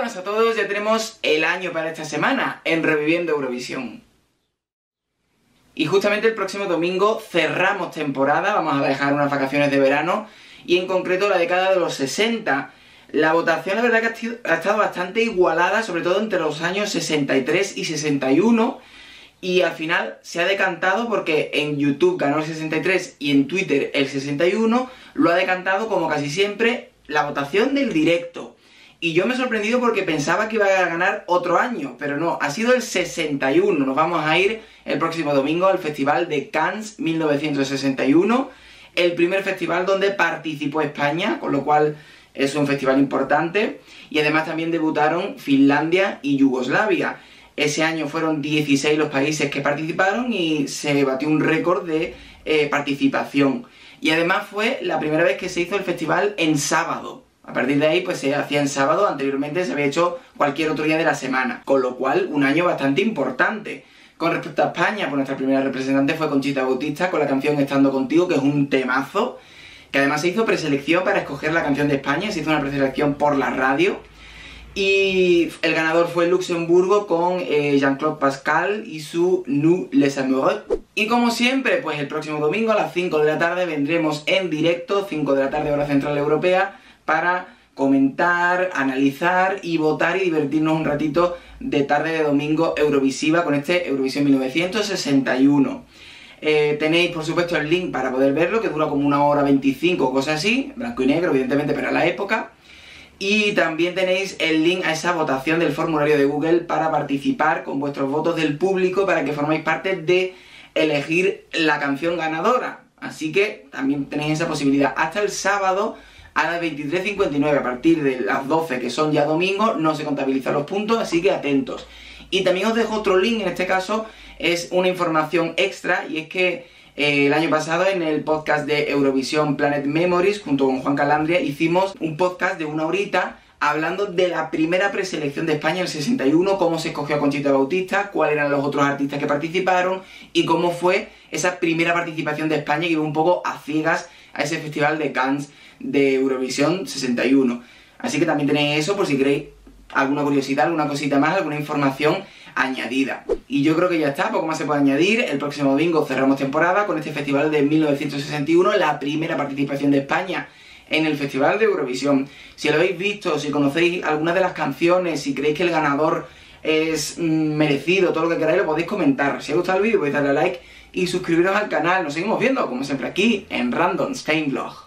buenas a todos, ya tenemos el año para esta semana en Reviviendo Eurovisión. Y justamente el próximo domingo cerramos temporada, vamos a dejar unas vacaciones de verano, y en concreto la década de los 60. La votación la verdad que ha estado bastante igualada, sobre todo entre los años 63 y 61, y al final se ha decantado porque en YouTube ganó el 63 y en Twitter el 61, lo ha decantado como casi siempre la votación del directo. Y yo me he sorprendido porque pensaba que iba a ganar otro año, pero no, ha sido el 61. Nos vamos a ir el próximo domingo al Festival de Cannes 1961, el primer festival donde participó España, con lo cual es un festival importante, y además también debutaron Finlandia y Yugoslavia. Ese año fueron 16 los países que participaron y se batió un récord de participación. Y además fue la primera vez que se hizo el festival en sábado. A partir de ahí pues se hacía en sábado, anteriormente se había hecho cualquier otro día de la semana, con lo cual un año bastante importante. Con respecto a España, pues nuestra primera representante fue Conchita Bautista con la canción Estando Contigo, que es un temazo, que además se hizo preselección para escoger la canción de España, se hizo una preselección por la radio, y el ganador fue Luxemburgo con Jean-Claude Pascal y su Nous les amoureux. Y como siempre, pues el próximo domingo a las 5 de la tarde vendremos en directo, 5 de la tarde hora central europea, para comentar, analizar y votar y divertirnos un ratito de tarde de domingo Eurovisiva con este Eurovisión 1961. Tenéis por supuesto el link para poder verlo, que dura como 1 hora 25, cosas así, blanco y negro evidentemente para la época. Y también tenéis el link a esa votación del formulario de Google para participar con vuestros votos del público para que formáis parte de elegir la canción ganadora. Así que también tenéis esa posibilidad hasta el sábado a las 23:59, a partir de las 12, que son ya domingo, no se contabilizan los puntos, así que atentos. Y también os dejo otro link, en este caso es una información extra, y es que el año pasado en el podcast de Eurovisión Planet Memories, junto con Juan Calandria, hicimos un podcast de 1 horita hablando de la primera preselección de España en el 61, cómo se escogió a Conchita Bautista, cuáles eran los otros artistas que participaron y cómo fue esa primera participación de España que iba un poco a ciegas a ese festival de Cannes de Eurovisión 61. Así que también tenéis eso por si queréis alguna curiosidad, alguna cosita más, alguna información añadida. Y yo creo que ya está, poco más se puede añadir. El próximo domingo cerramos temporada con este festival de 1961, la primera participación de España en el Festival de Eurovisión. Si lo habéis visto, si conocéis algunas de las canciones, si creéis que el ganador es merecido, todo lo que queráis, lo podéis comentar. Si os ha gustado el vídeo podéis darle a like y suscribiros al canal. Nos seguimos viendo, como siempre, aquí en Random Spain Vlog.